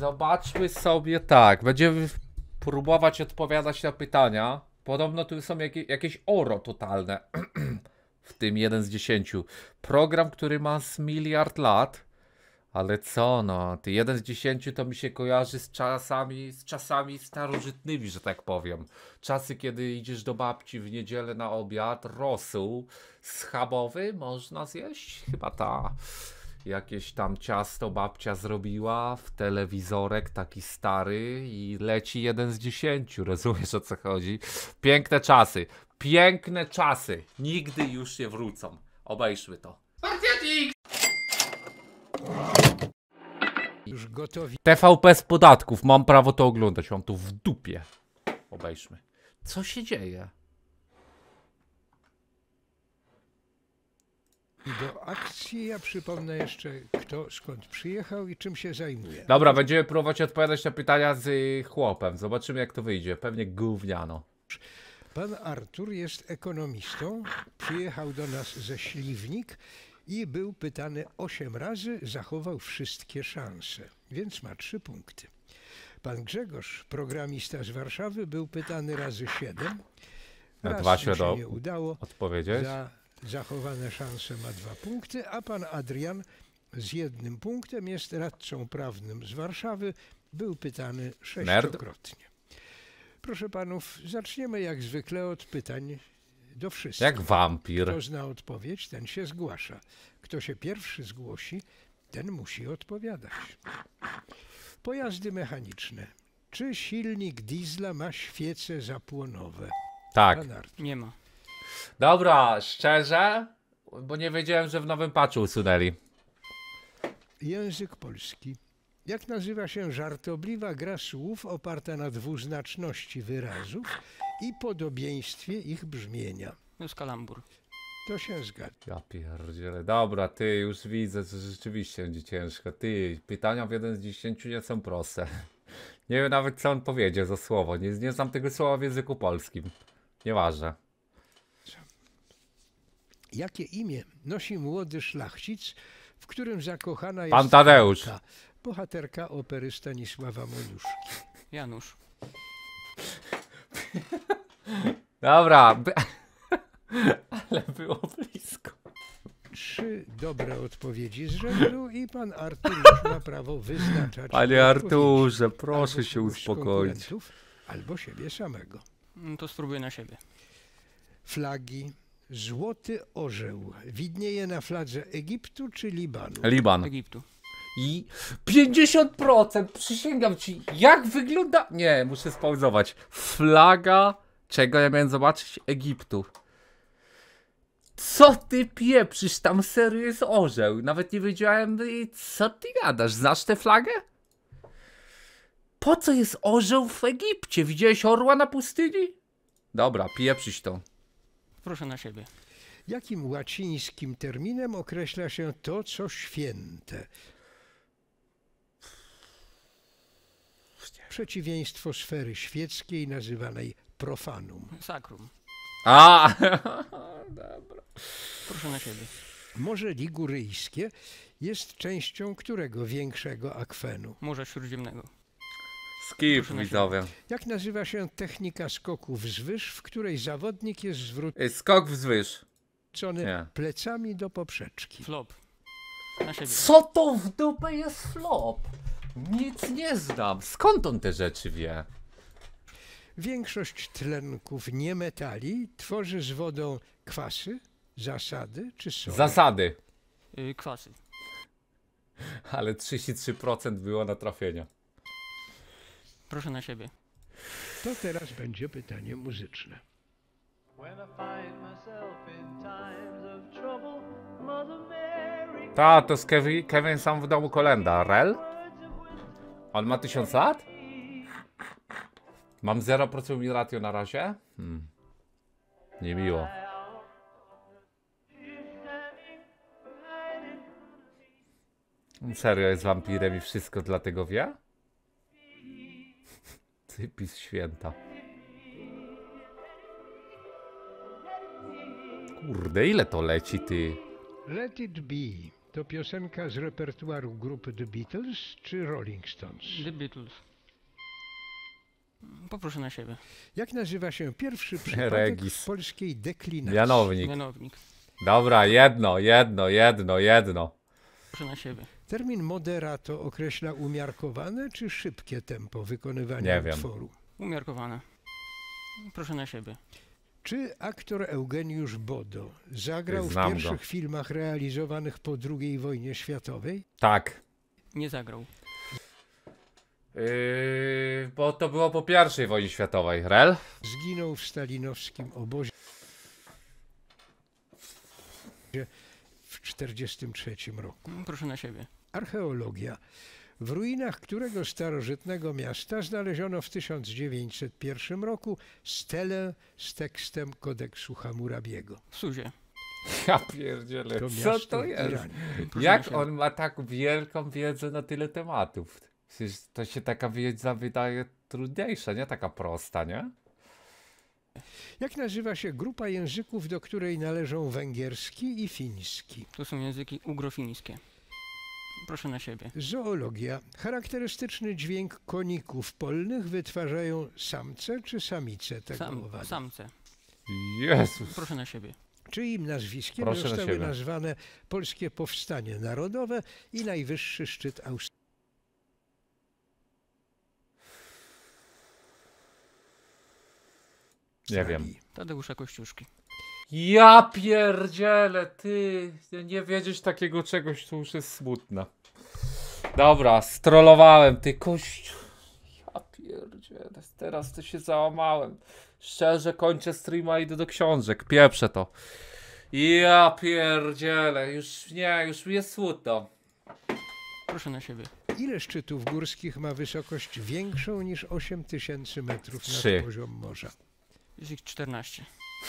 Zobaczmy sobie tak. Będziemy próbować odpowiadać na pytania. Podobno tu są jakieś oro totalne. W tym 1 z 10. Program, który ma z miliard lat. Ale co no, ty 1 z 10 to mi się kojarzy z czasami starożytnymi, że tak powiem. Czasy, kiedy idziesz do babci w niedzielę na obiad, rosół schabowy można zjeść? Chyba ta. Jakieś tam ciasto babcia zrobiła w telewizorek taki stary i leci 1 z 10. Rozumiesz, o co chodzi? Piękne czasy. Piękne czasy. Nigdy już nie wrócą. Obejrzmy to. Już gotowi. TVP z podatków. Mam prawo to oglądać. Mam tu w dupie. Obejrzmy. Co się dzieje? Do akcji ja przypomnę jeszcze, kto skąd przyjechał i czym się zajmuje. Dobra, będziemy próbować odpowiadać na pytania z chłopem. Zobaczymy, jak to wyjdzie. Pewnie gówniano. Pan Artur jest ekonomistą, przyjechał do nas ze Śliwnik i był pytany 8 razy, zachował wszystkie szanse, więc ma 3 punkty. Pan Grzegorz, programista z Warszawy, był pytany razy 7. Na Raz 2 mu się się nie udało. odpowiedzieć. Za zachowane szanse ma 2 punkty, a pan Adrian z 1 punktem jest radcą prawnym z Warszawy. Był pytany 6-krotnie. Proszę panów, zaczniemy jak zwykle od pytań do wszystkich. Jak wampir. Kto zna odpowiedź, ten się zgłasza. Kto się pierwszy zgłosi, ten musi odpowiadać. Pojazdy mechaniczne. Czy silnik diesla ma świece zapłonowe? Tak. Pan Artur. Nie ma. Dobra, szczerze, bo nie wiedziałem, że w nowym patchu usunęli. Język polski. Jak nazywa się żartobliwa gra słów oparta na dwuznaczności wyrazów i podobieństwie ich brzmienia? To jest kalambur. To się zgadza. Ja pierdzielę. Dobra, ty, już widzę, że rzeczywiście będzie ciężko. Ty, pytania w 1 z 10 nie są proste. Nie wiem nawet, co on powiedział za słowo. Nie znam tego słowa w języku polskim. Nieważne. Jakie imię nosi młody szlachcic, w którym zakochana jest Pan Tadeusz. Anka, bohaterka opery Stanisława Moniuszki? Janusz. Dobra, ale było blisko. 3 dobre odpowiedzi z rzędu i pan Artur już ma prawo wyznaczać. Panie odpowiedzi. Arturze, proszę Albo się kogoś z uspokoić. konkurentów, albo siebie samego. To spróbuję na siebie. Flagi. Złoty orzeł widnieje na fladze Egiptu czy Libanu? Liban. Egiptu. I 50%, przysięgam ci, jak wygląda... Nie, muszę spauzować. Flaga... Czego ja miałem zobaczyć? Egiptu. Co ty pieprzysz? Tam serio jest orzeł. Nawet nie wiedziałem, co ty gadasz. Znasz tę flagę? Po co jest orzeł w Egipcie? Widziałeś orła na pustyni? Dobra, pieprzyś to. Proszę na siebie. Jakim łacińskim terminem określa się to, co święte? Przeciwieństwo sfery świeckiej nazywanej profanum. Sakrum. A, dobra. Proszę na siebie. Morze Liguryjskie jest częścią którego większego akwenu? Morza Śródziemnego. Skip, Proszę na widzowie. Jak nazywa się technika skoku wzwyż, w której zawodnik jest Skok wzwyż. zwrócony Nie. plecami do poprzeczki? Flop. Na siebie. Co to w dupę jest flop? Nic nie znam. Skąd on te rzeczy wie? Większość tlenków niemetali tworzy z wodą kwasy, zasady czy sole? Zasady. Kwasy. Ale 33% było na trafienia. Proszę na siebie. To teraz będzie pytanie muzyczne. Ta, to jest Kevin sam w domu kolenda. Rel? On ma 1000 lat? Mam 0% ratio na razie? Niemiło. Serio jest wampirem i wszystko dlatego wie? Cypis święta. Kurde, ile to leci, ty? Let it be. To piosenka z repertuaru grupy The Beatles czy Rolling Stones? The Beatles. Poproszę na siebie. Jak nazywa się pierwszy przypadek Regis. w polskiej deklinacji? Mianownik. Mianownik. Dobra, jedno. Proszę na siebie. Termin moderato określa umiarkowane czy szybkie tempo wykonywania Nie wiem. utworu? Umiarkowane. Proszę na siebie. Czy aktor Eugeniusz Bodo zagrał w Znam go. pierwszych filmach realizowanych po II wojnie światowej? Tak. Nie zagrał. Bo to było po I wojnie światowej. Rel? Zginął w stalinowskim obozie w 1943 roku. Proszę na siebie. Archeologia. W ruinach którego starożytnego miasta znaleziono w 1901 roku stelę z tekstem kodeksu Hammurabiego? W Suzie. Ja pierdzielę. To Co miasto to w jest? Iranie. Proszę na Jak siebie. on ma tak wielką wiedzę na tyle tematów? Przecież to się taka wiedza wydaje trudniejsza, nie taka prosta, nie? Jak nazywa się grupa języków, do której należą węgierski i fiński? To są języki ugrofińskie. Proszę na siebie. Zoologia. Charakterystyczny dźwięk koników polnych wytwarzają samce czy samice tego owadu? Samce. Jezus. Proszę na siebie. Czyim nazwiskiem Proszę na zostały siebie. nazwane Polskie Powstanie Narodowe i najwyższy szczyt Australii? Nie wiem. Tadeusza Kościuszki. Ja pierdzielę, ty. Nie wiedzieć takiego czegoś, to już jest smutne. Dobra, strollowałem, ty kościół. Ja pierdzielę, teraz to się załamałem. Szczerze kończę streama i idę do książek, pieprzę to. Ja pierdzielę, już nie, już mi jest smutno. Proszę na siebie. Ile szczytów górskich ma wysokość większą niż 8000 metrów 3. nad poziom morza? Jest ich 14.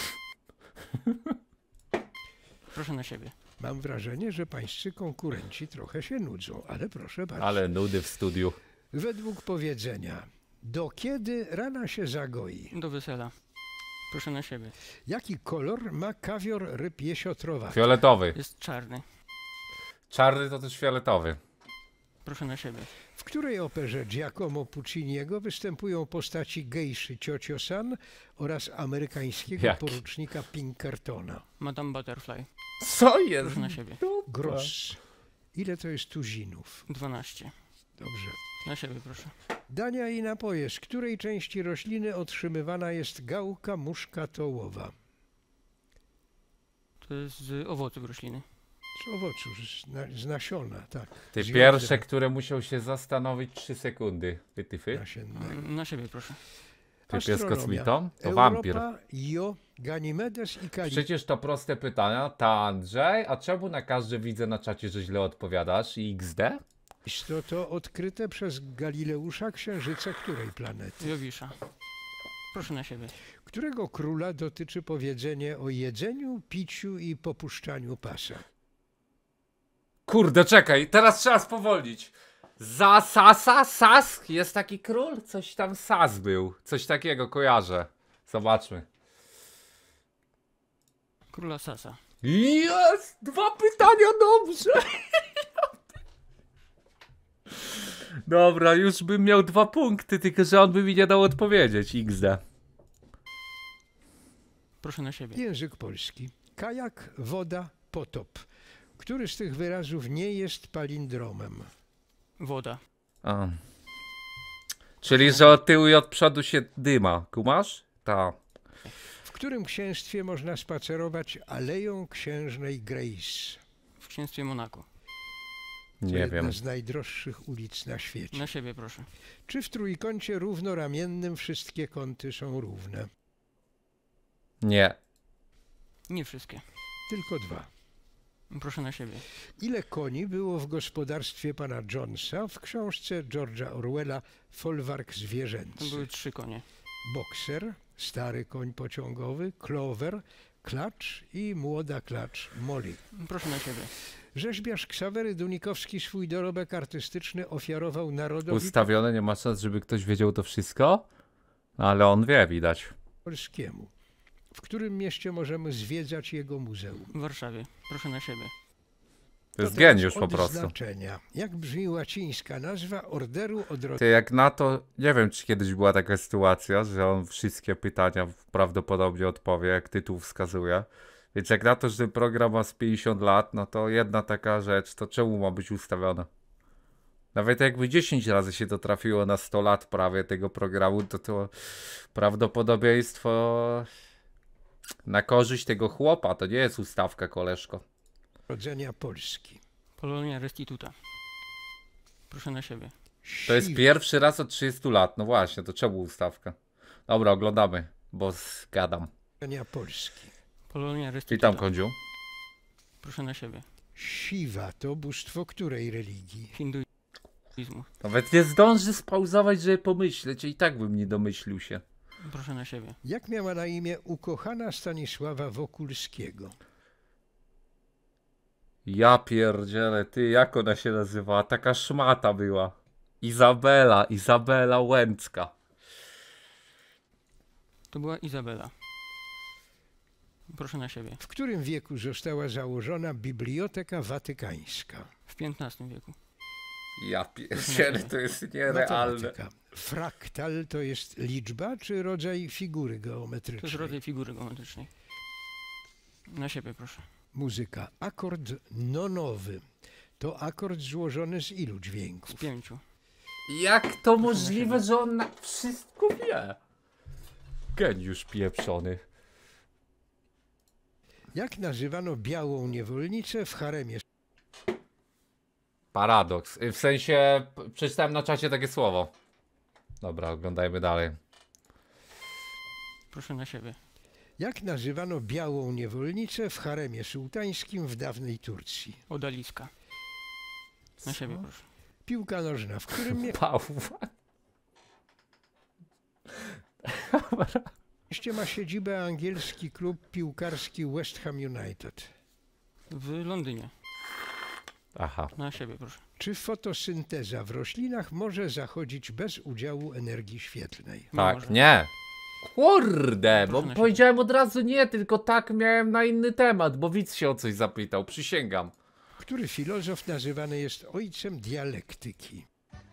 Proszę na siebie. Mam wrażenie, że pańscy konkurenci trochę się nudzą, ale proszę bardzo. Ale nudy w studiu. Według powiedzenia, do kiedy rana się zagoi? Do wesela. Proszę na siebie. Jaki kolor ma kawior ryb jesiotrowaty? Fioletowy. Jest czarny. Czarny to też fioletowy. Proszę na siebie. W której operze Giacomo Pucciniego występują postaci gejszy Ciocio-san oraz amerykańskiego Jaki? porucznika Pinkertona? Madame Butterfly. Co jest? Proszę na siebie. Gross. Ile to jest tuzinów? 12. Dobrze. Na siebie proszę. Dania i napoje. Z której części rośliny otrzymywana jest gałka muszkatołowa? To jest z owoców rośliny. Z owocu, z nasiona, tak. Ty Z pierwsze, jądra które musiał się zastanowić 3 sekundy. Wytyfy? nasiennego. Na siebie proszę. Ty pies Astronomia. kosmitą? To Europa, wampir. Io, Ganymedes i Kali. Przecież to proste pytania. Ta Andrzej, a czemu na każde widzę na czacie, że źle odpowiadasz i XD? To odkryte przez Galileusza księżyce której planety? Jowisza. Proszę na siebie. Którego króla dotyczy powiedzenie o jedzeniu, piciu i popuszczaniu pasa? Kurde, czekaj, teraz trzeba spowolnić. Sask? Jest taki król? Coś tam Sas był. Coś takiego kojarzę. Zobaczmy. Króla Sasa. Jest! 2 pytania dobrze! Dobra, już bym miał 2 punkty, tylko że on by mi nie dał odpowiedzieć. XD. Proszę na siebie. Język polski. Kajak, woda, potop. Który z tych wyrazów nie jest palindromem? Woda. A. Czyli, że od tyłu i od przodu się dyma. Kumasz? Ta. W którym księstwie można spacerować Aleją Księżnej Grace? W księstwie Monako. To Nie jedna wiem. z najdroższych ulic na świecie. Na siebie proszę. Czy w trójkącie równoramiennym wszystkie kąty są równe? Nie. Nie wszystkie. Tylko 2. Proszę na siebie. Ile koni było w gospodarstwie pana Jonesa w książce George'a Orwella Folwark To zwierzęcy? były 3 konie. Bokser, stary koń pociągowy, Clover, klacz i młoda klacz Molly. Proszę na siebie. Rzeźbiarz Ksawery Dunikowski swój dorobek artystyczny ofiarował narodowi Ustawione, nie ma szans, żeby ktoś wiedział to wszystko. Ale on wie, widać. polskiemu. W którym mieście możemy zwiedzać jego muzeum? W Warszawie. Proszę na siebie. To jest teraz geniusz po prostu. odznaczenia. Jak brzmi łacińska nazwa Orderu Odrodzenia Ty jak na to, nie wiem czy kiedyś była taka sytuacja, że on wszystkie pytania prawdopodobnie odpowie, jak tytuł wskazuje. Więc jak na to, że ten program ma z 50 lat, no to jedna taka rzecz, to czemu ma być ustawiona? Nawet jakby 10 razy się to trafiło na 100 lat prawie tego programu, to prawdopodobieństwo na korzyść tego chłopa, to nie jest ustawka, koleżko. Polski. Polonia Restituta. Proszę na siebie. To jest pierwszy raz od 30 lat, no właśnie, to czemu ustawka? Dobra, oglądamy, bo zgadam. Siwa Polski. Polonia Restituta. Witam, Kądziu. Proszę na siebie. Siwa to bóstwo której religii? Hinduizmu. Nawet nie zdąży spauzować, żeby pomyśleć, i tak bym nie domyślił się. Proszę na siebie. Jak miała na imię ukochana Stanisława Wokulskiego? Ja pierdzielę, ty, jak ona się nazywała? Taka szmata była. Izabela Łęcka. To była Izabela. Proszę na siebie. W którym wieku została założona Biblioteka Watykańska? W XV wieku. Ja pierdzielę, to jest nierealne. Matematyka. Fraktal to jest liczba czy rodzaj figury To jest geometrycznej? rodzaj figury geometrycznej. Na siebie, proszę. Muzyka. Akord nonowy to akord złożony z ilu Z dźwięków? 5. Jak to możliwe, że on wszystko wie? Geniusz pieprzony. Jak nazywano białą niewolnicę w haremie? Paradoks. W sensie, przeczytałem na czacie takie słowo. Dobra, oglądajmy dalej. Proszę na siebie. Jak nazywano białą niewolnicę w haremie sułtańskim w dawnej Turcji? Odaliska. Na siebie, proszę. Piłka nożna. W którym mieście ma siedzibę angielski klub piłkarski West Ham United? W Londynie. Aha. Na siebie, proszę. Czy fotosynteza w roślinach może zachodzić bez udziału energii świetlnej? Tak, Może. nie. Kurde, bo Proszę na siebie. powiedziałem od razu nie, tylko tak miałem na inny temat, bo widz się o coś zapytał, przysięgam. Który filozof nazywany jest ojcem dialektyki?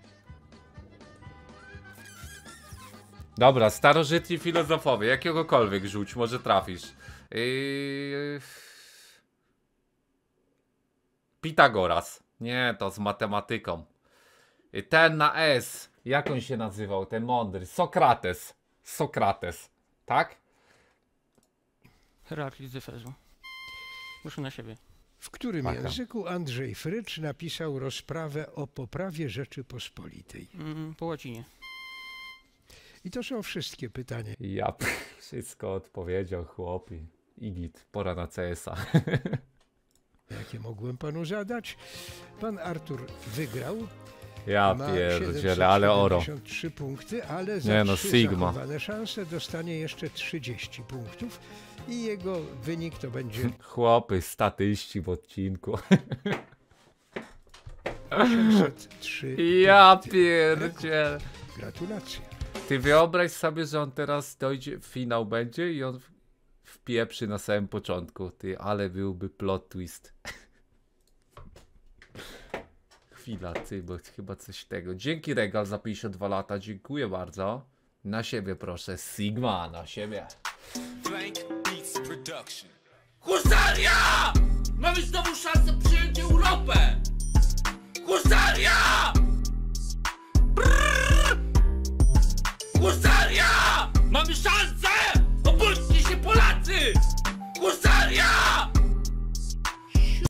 Dobra, starożytni filozofowie, jakiegokolwiek rzuć, może trafisz. Pitagoras. Nie, to z matematyką. Ten na S. Jak on się nazywał, ten mądry? Sokrates. Tak? Heraklit z Efezu. Proszę na siebie. W którym Taka. języku Andrzej Frycz napisał rozprawę o poprawie Rzeczypospolitej? Po łacinie. I to są wszystkie pytania. Ja wszystko odpowiedział, chłopi. Igit, pora na CS-a. Jakie mogłem panu zadać? Pan Artur wygrał. Ja Ma pierdzielę, ale oro. 773 punkty, ale za Nie no, 3 Sigma. zachowane szanse dostanie jeszcze 30 punktów i jego wynik to będzie Chłopy, statyści w odcinku. 803 Ja punkty. pierdzielę. Gratulacje. Ty wyobraź sobie, że on teraz dojdzie, finał będzie i on wpieprzy na samym początku. Ty, ale byłby plot twist. Chwila, ty, bo chyba coś tego. Dzięki Regal za 52 lata, dziękuję bardzo. Na siebie proszę, Sigma, na siebie. Husaria! Mamy znowu szansę przyjąć Europę! Husaria! Brrr! Husaria! Mamy szansę!